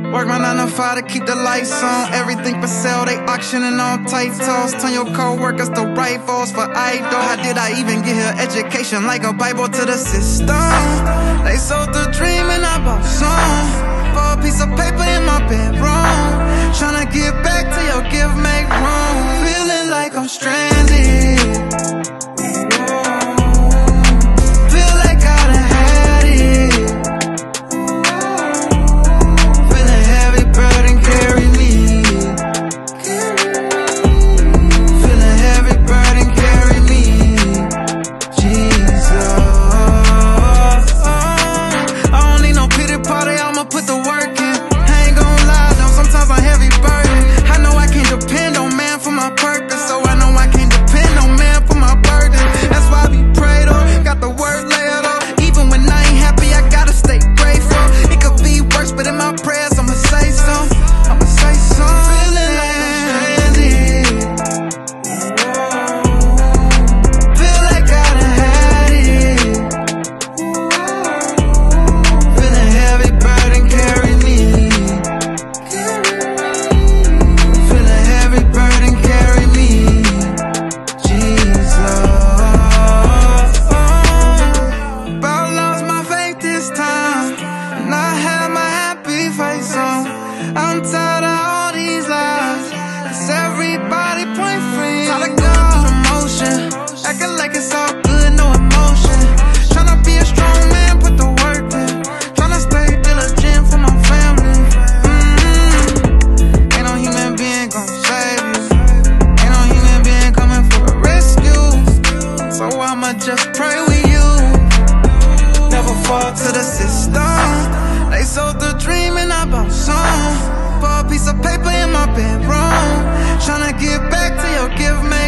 Work my 9 to 5 to keep the lights on. Everything for sale, they auctioning on tight toes. Turn your co-workers to rivals for idol. How did I even get here? Education like a Bible to the system. They sold the dream and I bought some for a piece of paper in my bedroom. Tryna get back to your give, make room. Feeling like I'm stranded. Feel like I done had it. Feeling heavy, burden carry me. Feeling heavy, burden carry me. Jesus, I don't need no pity party, I'ma put the work in. I ain't gon' lie though, sometimes I'm heavy burden. I know I can't depend on man for my purpose, so I know I can't depend on man for my burden. That's why I be prayed up, got the word layered up. Even when I ain't happy, I gotta stay grateful. It could be worse, but in my prayers I'ma say some. I'ma say some. Feeling like I'm stranded. Feel like I done had it. Feeling heavy, burden carry me. Feeling heavy, burden carry me. Jesus, about lost my faith this time, and I had my happy face on. I'm tired of all these lies, 'cause everybody point fingers. Tired of going through the motion, acting like it's all good, no emotion. Tryna be a strong man, put the work in. Tryna stay diligent for my family. Ain't no human being gon' save you. Ain't no human being coming for a rescue. So I'ma just pray with you. Never fall to the system. They sold the dream and I bought some for a piece of paper in my bedroom. Tryna get back to your give, man.